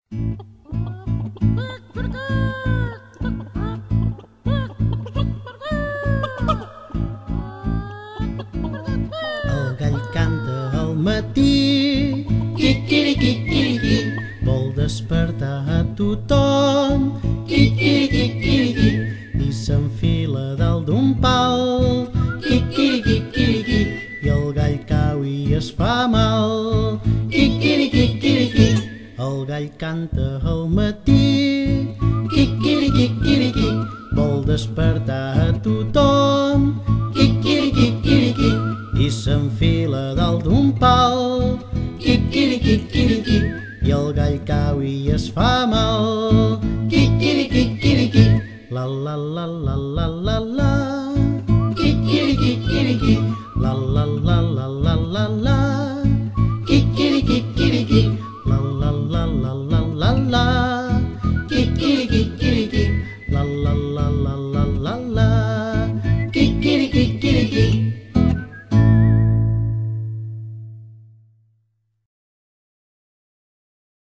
El gall canta al matí, quiquiriquiquiriqui, vol despertar a tothom, quiquiriquiquiriqui, i s'enfila dalt d'un pal, quiquiriquiquiriqui, i el gall cau i es fa mal, quiquiriquiquiriqui. El gall canta al matí, quiquiriquiquiriqui, vol despertar a tothom, quiquiriquiquiriqui, i s'enfila dalt d'un pal, quiquiriquiquiriqui, i el gall cau i es fa mal, quiquiriquiquiriqui, la la la la la la la, quiquiriquiquiriqui, la la la la la la la, quiquiriquiquiriqui, la la la la la la la, quiquiriquiquiriqui, la la la la la la la.